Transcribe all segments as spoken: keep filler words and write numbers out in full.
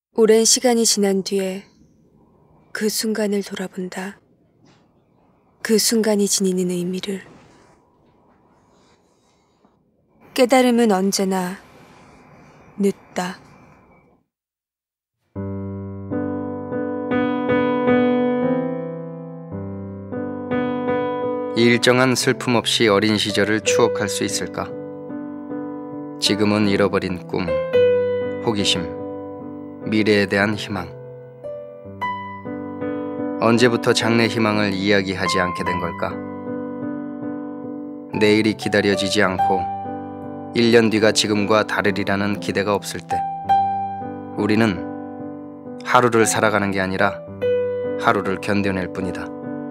오랜 시간이 지난 뒤에 그 순간을 돌아본다. 그 순간이 지니는 의미를. 깨달음은 언제나 늦다. 일정한 슬픔 없이 어린 시절을 추억할 수 있을까? 지금은 잃어버린 꿈, 호기심, 미래에 대한 희망. 언제부터 장래 희망을 이야기하지 않게 된 걸까? 내일이 기다려지지 않고 일 년 뒤가 지금과 다르리라는 기대가 없을 때 우리는 하루를 살아가는 게 아니라 하루를 견뎌낼 뿐이다.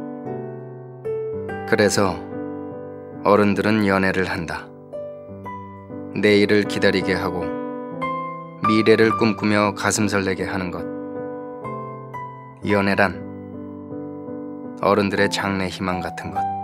그래서 어른들은 연애를 한다. 내일을 기다리게 하고 미래를 꿈꾸며 가슴 설레게 하는 것. 연애란 어른들의 장래 희망 같은 것.